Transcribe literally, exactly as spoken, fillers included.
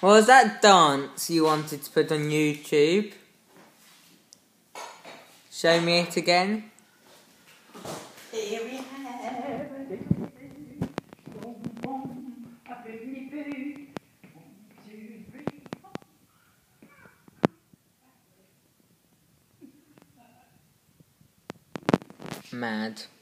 What was that dance you wanted to put on YouTube? Show me it again. Here we have boom, boom, a bibbidi boo. One, two, three, four. Mad.